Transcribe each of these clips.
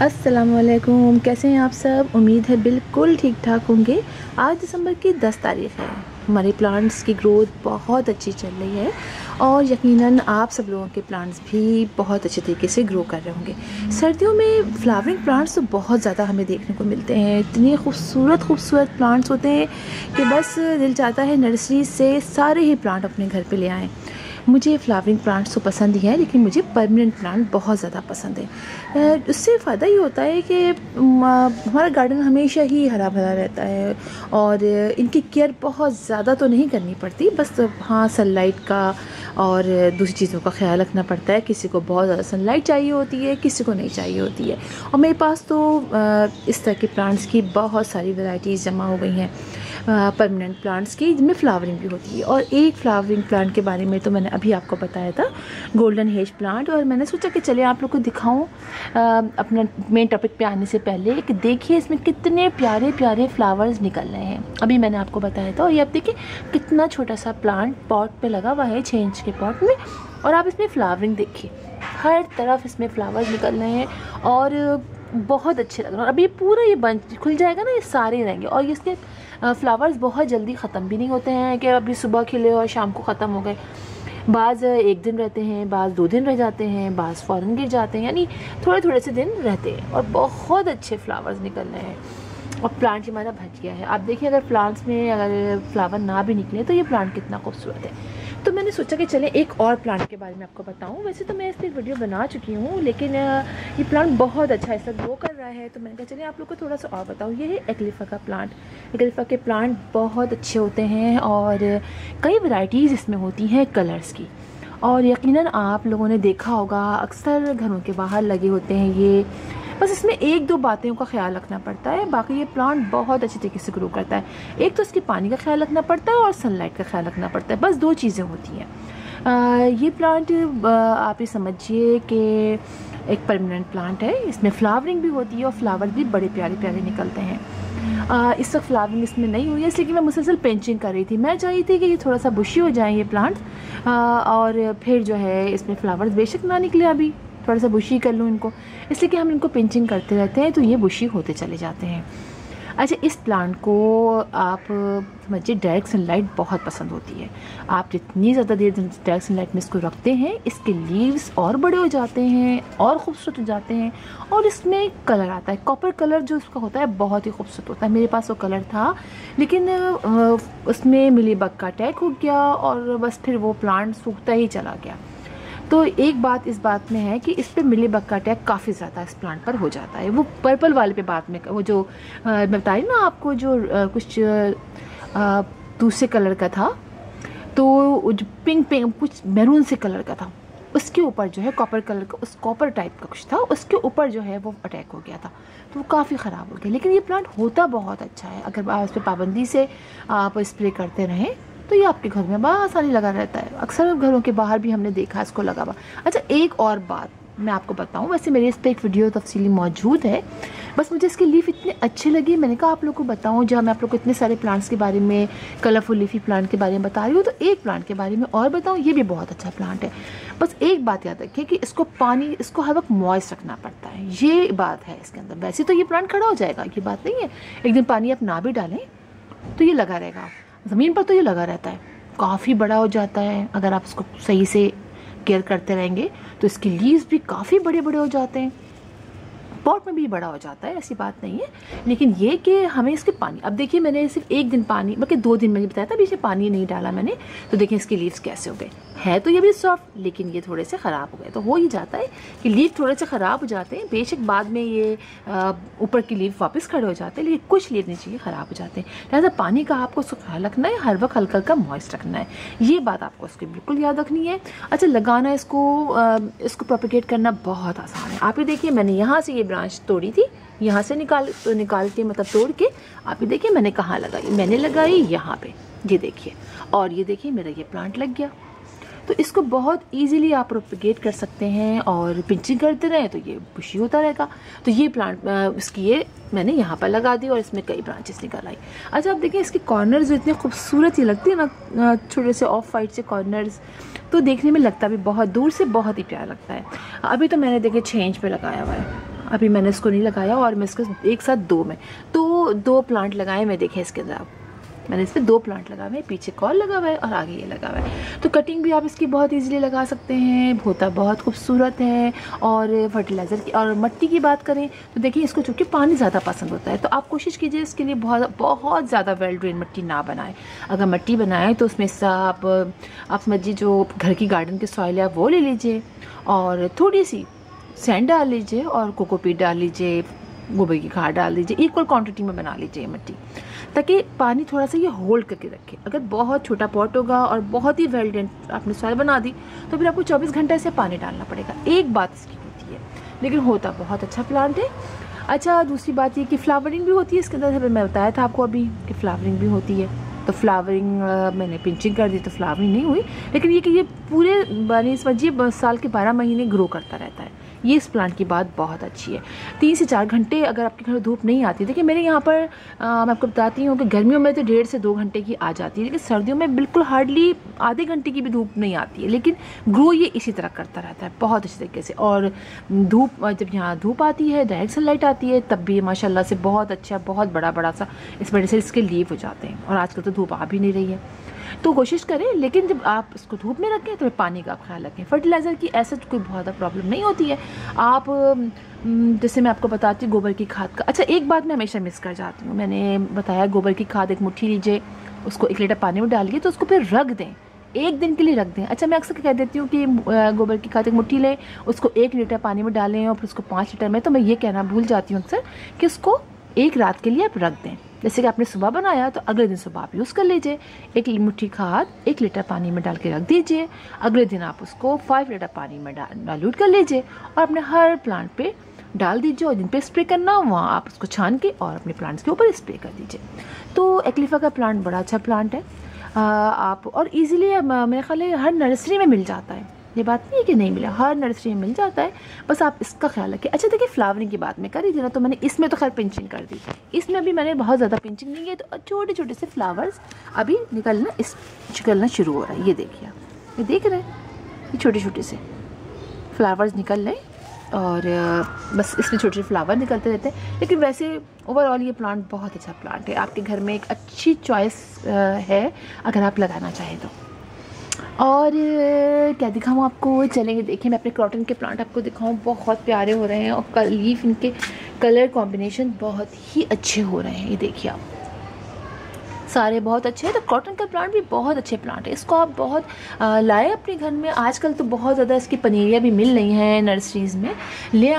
अस्सलामुअलैकुम, कैसे हैं आप सब। उम्मीद है बिल्कुल ठीक ठाक होंगे। आज दिसंबर की 10 तारीख़ है। हमारे प्लांट्स की ग्रोथ बहुत अच्छी चल रही है और यकीनन आप सब लोगों के प्लांट्स भी बहुत अच्छे तरीके से ग्रो कर रहे होंगे। सर्दियों में फ्लावरिंग प्लांट्स तो बहुत ज़्यादा हमें देखने को मिलते हैं। इतने खूबसूरत प्लांट्स होते हैं कि बस दिल चाहता है नर्सरी से सारे ही प्लांट अपने घर पे ले आएँ। मुझे फ्लावरिंग प्लांट्स तो पसंद ही है, लेकिन मुझे परमानेंट प्लांट बहुत ज़्यादा पसंद है। उससे फ़ायदा ये होता है कि हमारा गार्डन हमेशा ही हरा भरा रहता है और इनकी केयर बहुत ज़्यादा तो नहीं करनी पड़ती। बस हाँ, सनलाइट का और दूसरी चीज़ों का ख्याल रखना पड़ता है। किसी को बहुत ज़्यादा सनलाइट चाहिए होती है, किसी को नहीं चाहिए होती है। और मेरे पास तो इस तरह के प्लांट्स की बहुत सारी वैरायटीज़ जमा हो गई हैं, परमानेंट प्लांट्स की, जिनमें फ्लावरिंग भी होती है। और एक फ्लावरिंग प्लांट के बारे में तो मैंने अभी आपको बताया था, गोल्डन हेज प्लांट। और मैंने सोचा कि चलिए आप लोग को दिखाऊं अपना मेन टॉपिक पे आने से पहले कि देखिए इसमें कितने प्यारे प्यारे फ्लावर्स निकल रहे हैं। अभी मैंने आपको बताया था। और ये आप देखिए कितना छोटा सा प्लांट पॉट पे लगा हुआ है, 6 इंच के पॉट में। और आप इसमें फ्लावरिंग देखिए, हर तरफ इसमें फ्लावर्स निकल रहे हैं और बहुत अच्छे लग रहे हैं। और अभी पूरा ये बंच खुल जाएगा ना, ये सारे रहेंगे। और इसके फ्लावर्स बहुत जल्दी ख़त्म भी नहीं होते हैं कि अभी सुबह खिले और शाम को ख़त्म हो गए। बाज़ एक दिन रहते हैं, बाज़ 2 दिन रह जाते हैं, बाज़ फ़ौरन गिर जाते हैं, यानी थोड़े थोड़े से दिन रहते हैं और बहुत अच्छे फ्लावर्स निकल रहे हैं। और प्लांट हमारा भज गया है। आप देखिए, अगर प्लांट्स में अगर फ्लावर ना भी निकले तो ये प्लांट कितना खूबसूरत है। तो मैंने सोचा कि चले एक और प्लांट के बारे में आपको बताऊं। वैसे तो मैं इस पर वीडियो बना चुकी हूँ, लेकिन ये प्लांट बहुत अच्छा ऐसा ग्रो कर रहा है, तो मैंने कहा चलिए आप लोग को थोड़ा सा और बताऊँ। ये है एक्लिफा का प्लांट। एक्लिफा के प्लांट बहुत अच्छे होते हैं और कई वैरायटीज़ इसमें होती हैं कलर्स की। और यकीनन आप लोगों ने देखा होगा, अक्सर घरों के बाहर लगे होते हैं ये। बस इसमें 1-2 बातों का ख्याल रखना पड़ता है, बाकी ये प्लांट बहुत अच्छे तरीके से ग्रो करता है। एक तो इसके पानी का ख्याल रखना पड़ता है और सनलाइट का ख्याल रखना पड़ता है, बस 2 चीज़ें होती हैं। ये प्लांट आप ये समझिए कि एक परमानेंट प्लांट है। इसमें फ्लावरिंग भी होती है और फ्लावर भी बड़े प्यारे प्यारे निकलते हैं। इस वक्त फ्लावरिंग इसमें नहीं हुई है, इसलिए कि मैं मुसलसल पेंचिंग कर रही थी। मैं चाहती थी कि ये थोड़ा सा बुशी हो जाए ये प्लांट, और फिर जो है इसमें फ्लावर्स बेशक ना निकले, अभी थोड़ा सा बुशी कर लूँ इनको, इसलिए कि हम इनको पिंचिंग करते रहते हैं तो ये बुशी होते चले जाते हैं। अच्छा, इस प्लांट को आप समझिए डायरेक्ट सनलाइट बहुत पसंद होती है। आप जितनी ज़्यादा देर डायरेक्ट सनलाइट में इसको रखते हैं, इसके लीव्स और बड़े हो जाते हैं और ख़ूबसूरत हो जाते हैं। और इसमें कलर आता है, कॉपर कलर जो उसका होता है बहुत ही खूबसूरत होता है। मेरे पास वो कलर था, लेकिन उसमें मिलीबग का अटैक हो गया और बस फिर वो प्लांट सूखता ही चला गया। तो एक बात इस बात में है कि इस पे मिलीबग का अटैक काफ़ी ज़्यादा इस प्लांट पर हो जाता है। वो पर्पल वाले पे बाद में, वो जो मैं बता रही ना आपको, जो कुछ दूसरे कलर का था, तो जो पिंक कुछ मैरून से कलर का था, उसके ऊपर जो है कॉपर कलर का, उस कॉपर टाइप का कुछ था, उसके ऊपर जो है वो अटैक हो गया था, तो वो काफ़ी ख़राब हो गया। लेकिन ये प्लांट होता बहुत अच्छा है, अगर आप इस पर पाबंदी से आप स्प्रे करते रहें तो ये आपके घर में बड़ा आसानी लगा रहता है। अक्सर घरों के बाहर भी हमने देखा इसको लगा हुआ। अच्छा, एक और बात मैं आपको बताऊं, वैसे मेरे इस पर एक वीडियो तफसीली मौजूद है, बस मुझे इसके लीफ इतने अच्छे लगे, मैंने कहा आप लोग को बताऊं। जब मैं आप लोग को इतने सारे प्लांट्स के बारे में, कलरफुल लीफी प्लांट के बारे में बता रही हूँ, तो एक प्लांट के बारे में और बताऊँ। ये भी बहुत अच्छा प्लांट है। बस एक बात याद रखिए कि इसको पानी, इसको हर वक्त मॉइस्ट रखना पड़ता है, ये बात है इसके अंदर। वैसे तो ये प्लांट खड़ा हो जाएगा, ये बात नहीं है। एक दिन पानी आप ना भी डालें तो ये लगा रहेगा, ज़मीन पर तो ये लगा रहता है, काफ़ी बड़ा हो जाता है। अगर आप इसको सही से केयर करते रहेंगे तो इसके लीव्स भी काफ़ी बड़े बड़े हो जाते हैं, पॉट में भी बड़ा हो जाता है, ऐसी बात नहीं है। लेकिन ये कि हमें इसके पानी, अब देखिए मैंने सिर्फ 1 दिन पानी, बल्कि 2 दिन मैंने बताया था, अभी इसे पानी नहीं डाला मैंने, तो देखिए इसके लीव्स कैसे हो गए। है तो ये भी सॉफ्ट, लेकिन ये थोड़े से ख़राब हो गए। तो हो ही जाता है कि लीव थोड़े से ख़राब हो जाते हैं, बेशक बाद में ये ऊपर की लीव वापस खड़े हो जाते हैं, लेकिन कुछ लीव नीचे के ख़राब हो जाते हैं। लिहाजा पानी का आपको ख्याल रखना है, हर वक्त हल्का हल्का मॉइस्ट रखना है, ये बात आपको उसकी बिल्कुल याद रखनी है। अच्छा, लगाना इसको प्रोपेगेट करना बहुत आसान है। आप ये देखिए, मैंने यहाँ से ये ब्रांच तोड़ी थी, यहाँ से निकाल के मतलब तोड़ के, आप ये देखिए मैंने कहाँ लगाई, मैंने लगाई यहाँ पे, ये देखिए। और ये देखिए मेरा ये प्लांट लग गया। तो इसको बहुत इजीली आप प्रोपेगेट कर सकते हैं और पिंचिंग करते रहें तो ये बुशी होता रहेगा। तो ये प्लांट इसकी ये मैंने यहाँ पर लगा दी और इसमें कई ब्रांचेस निकल आई। अच्छा, आप देखिए इसके कॉर्नर्स जो इतने खूबसूरत ही लगती है ना, छोटे से ऑफ वाइट से कॉर्नर्स, तो देखने में लगता भी बहुत दूर से बहुत ही प्यारा लगता है। अभी तो मैंने देखिए 6 इंच पे लगाया हुआ है, अभी मैंने इसको नहीं लगाया और मैं इसको एक साथ दो में तो 2 प्लांट लगाए मैं। देखें इसके अंदर आप, मैंने इस पर 2 प्लांट लगा हुए हैं, पीछे कॉल लगा हुआ है और आगे ये लगा हुआ है। तो कटिंग भी आप इसकी बहुत इजीली लगा सकते हैं, होता बहुत खूबसूरत है। और फर्टिलाइज़र की और मिट्टी की बात करें तो देखिए इसको चूँकि पानी ज़्यादा पसंद होता है, तो आप कोशिश कीजिए इसके लिए बहुत ज़्यादा वेल ड्रेन मिट्टी ना बनाएं। अगर मिट्टी बनाएं तो उसमें से आप समझिए जो घर की गार्डन की सॉइल है वो ले लीजिए और थोड़ी सी सैंड डाल लीजिए और कोकोपीट डाल लीजिए, गोबर की खाद डाल दीजिए, इक्वल क्वांटिटी में बना लीजिए मिट्टी, ताकि पानी थोड़ा सा ये होल्ड करके रखे। अगर बहुत छोटा पॉट होगा और बहुत ही वेल ड्रेन आपने सॉइल बना दी तो फिर आपको 24 घंटे से पानी डालना पड़ेगा। एक बात इसकी होती है, लेकिन होता बहुत अच्छा प्लांट है। अच्छा, दूसरी बात ये कि फ्लावरिंग भी होती है इसके अंदर। मैं बताया था आपको अभी कि फ्लावरिंग भी होती है। तो फ्लावरिंग मैंने पिंचिंग कर दी तो फ्लावरिंग नहीं हुई, लेकिन ये कि ये पूरे समझिए साल के 12 महीने ग्रो करता रहता है। ये इस प्लांट की बात बहुत अच्छी है। 3 से 4 घंटे अगर आपके घर धूप नहीं आती, देखिए मेरे यहाँ पर मैं आपको बताती हूँ कि गर्मियों में तो 1.5 से 2 घंटे की आ जाती है, लेकिन सर्दियों में बिल्कुल हार्डली आधे घंटे की भी धूप नहीं आती है, लेकिन ग्रो ये इसी तरह करता रहता है बहुत अच्छे तरीके से। और धूप जब यहाँ धूप आती है, डायरेक्ट सनलाइट आती है, तब भी माशाल्लाह से बहुत अच्छा, बहुत बड़ा सा इस वजह से इसके लीव हो जाते हैं। और आजकल तो धूप आ भी नहीं रही है, तो कोशिश करें, लेकिन जब आप इसको धूप में रखें तो पानी का ख्याल रखें। फर्टिलाइज़र की ऐसा कोई बहुत ज़्यादा प्रॉब्लम नहीं होती है। आप जैसे मैं आपको बताती हूँ गोबर की खाद का। अच्छा, एक बात मैं हमेशा मिस कर जाती हूँ, मैंने बताया गोबर की खाद 1 मुट्ठी लीजिए, उसको 1 लीटर पानी में डालिए तो उसको फिर रख दें, 1 दिन के लिए रख दें। अच्छा, मैं अक्सर कह देती हूँ कि गोबर की खाद 1 मुट्ठी लें, उसको 1 लीटर पानी में डालें और फिर उसको 5 लीटर में, तो मैं ये कहना भूल जाती हूँ अक्सर कि उसको 1 रात के लिए आप रख दें। जैसे कि आपने सुबह बनाया तो अगले दिन सुबह आप यूज़ कर लीजिए। 1 मुट्ठी खाद 1 लीटर पानी में डाल के रख दीजिए, अगले दिन आप उसको 5 लीटर पानी में डाइल्यूट कर लीजिए और अपने हर प्लांट पे डाल दीजिए। और जिन पे स्प्रे करना वहाँ आप उसको छान के और अपने प्लांट्स के ऊपर स्प्रे कर दीजिए। तो एक्लिफा का प्लांट बड़ा अच्छा प्लांट है। आप और ईज़िली मेरे ख्याल है हर नर्सरी में मिल जाता है, ये बात नहीं है कि नहीं मिला, हर नर्सरी में मिल जाता है, बस आप इसका ख्याल रखें। अच्छा देखिए, फ्लावरिंग की बात मैं कर रही थी ना, तो मैंने इसमें तो खैर पिंचिंग कर दी, इसमें अभी मैंने बहुत ज़्यादा पिंचिंग नहीं की, तो छोटे छोटे से फ्लावर्स अभी निकलना शुरू हो रहा है। ये देखिए, ये देख रहे हैं, ये छोटे छोटे से फ्लावर्स निकल रहे हैं और बस इसमें छोटे छोटे फ्लावर निकलते रहते हैं। लेकिन वैसे ओवरऑल ये प्लांट बहुत अच्छा प्लांट है, आपके घर में एक अच्छी चॉइस है अगर आप लगाना चाहें तो। और क्या दिखाऊँ आपको, चलेंगे देखिए मैं अपने क्रॉटन के प्लांट आपको दिखाऊँ, बहुत प्यारे हो रहे हैं और लीफ इनके कलर कॉम्बिनेशन बहुत ही अच्छे हो रहे हैं। ये देखिए आप, सारे बहुत अच्छे हैं। तो कॉटन का प्लांट भी बहुत अच्छे प्लांट है, इसको आप बहुत लाए अपने घर में। आजकल तो बहुत ज़्यादा इसकी पनीरियाँ भी मिल रही हैं नर्सरीज़ में, ले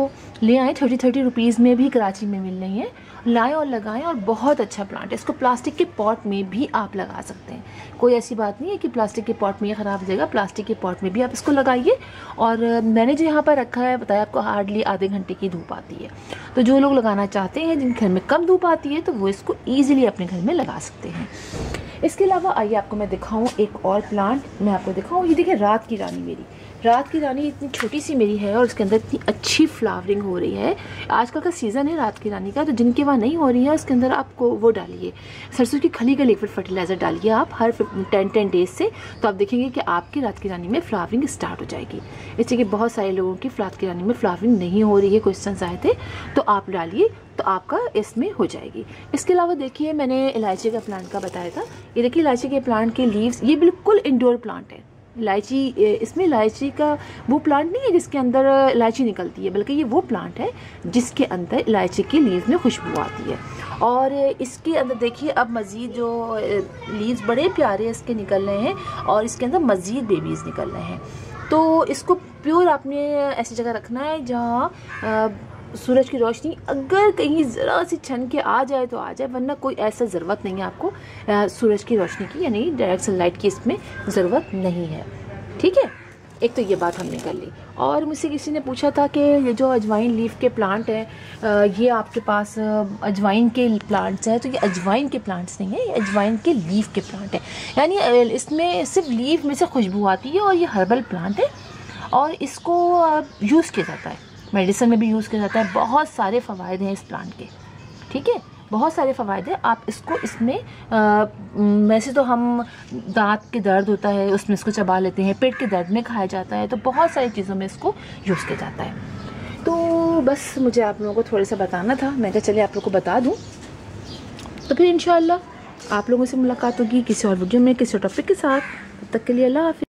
आए 30 रुपीज़ में भी कराची में मिल रही हैं, लाएं और लगाएं। और बहुत अच्छा प्लांट है, इसको प्लास्टिक के पॉट में भी आप लगा सकते हैं, कोई ऐसी बात नहीं है कि प्लास्टिक के पॉट में ये ख़राब हो जाएगा, प्लास्टिक के पॉट में भी आप इसको लगाइए। और मैंने जो यहाँ पर रखा है बताया आपको, हार्डली आधे घंटे की धूप आती है, तो जो लोग लगाना चाहते हैं जिन घर में कम धूप आती है तो वो इसको ईजिली अपने घर में लगा सकते हैं। इसके अलावा आइए आपको मैं दिखाऊँ एक और प्लांट, मैं आपको दिखाऊँ, ये देखिए रात की रानी। मेरी रात की रानी इतनी छोटी सी मेरी है और इसके अंदर इतनी अच्छी फ्लावरिंग हो रही है। आजकल का सीज़न है रात की रानी का, तो जिनके वहाँ नहीं हो रही है उसके अंदर आपको वो डालिए, सरसों की खली का लिक्विड फर्टिलाइज़र डालिए आप हर 10 डेज से, तो आप देखेंगे कि आपकी रात की रानी में फ्लावरिंग स्टार्ट हो जाएगी। इससे कि बहुत सारे लोगों की रात की रानी में फ्लावरिंग नहीं हो रही है, क्वेश्चन आए थे, तो आप डालिए तो आपका इसमें हो जाएगी। इसके अलावा देखिए मैंने इलायची का प्लांट का बताया था, ये देखिए इलायची के प्लांट के लीव्स, ये बिल्कुल इंडोर प्लांट है। इलायची, इसमें इलायची का वो प्लांट नहीं है जिसके अंदर इलायची निकलती है, बल्कि ये वो प्लांट है जिसके अंदर इलायची की लीव्स में खुशबू आती है। और इसके अंदर देखिए अब मज़ीद जो लीव्स बड़े प्यारे इसके निकल रहे हैं और इसके अंदर मज़ीद बेबीज़ निकल रहे हैं। तो इसको प्योर आपने ऐसी जगह रखना है जहाँ सूरज की रोशनी अगर कहीं ज़रा सी छन के आ जाए तो आ जाए, वरना कोई ऐसा ज़रूरत नहीं है आपको सूरज की रोशनी की, यानी डायरेक्ट सनलाइट की इसमें ज़रूरत नहीं है। ठीक है, एक तो ये बात हमने कर ली। और मुझसे किसी ने पूछा था कि ये जो अजवाइन लीफ के प्लांट है, ये आपके पास अजवाइन के प्लांट्स हैं, तो ये अजवाइन के प्लांट्स नहीं है, ये अजवाइन के लीफ के प्लांट है, यानी इसमें सिर्फ लीफ में से खुशबू आती है और ये हर्बल प्लांट है और इसको यूज़ किया जाता है, मेडिसिन में भी यूज़ किया जाता है। बहुत सारे फ़वाइद हैं इस प्लांट के, ठीक है, बहुत सारे फ़वाइद हैं। आप इसको इसमें वैसे तो हम दांत के दर्द होता है उसमें इसको चबा लेते हैं, पेट के दर्द में खाया जाता है, तो बहुत सारी चीज़ों में इसको यूज़ किया जाता है। तो तो बस मुझे आप लोगों को थोड़ा सा बताना था, मैं कहा चलिए आप लोगों को बता दूँ। तो फिर इंशाल्लाह आप लोगों से मुलाकात होगी किसी और वीडियो में किसी और टॉपिक के साथ। तब तक के लिए अल्लाह हाफ़िज़।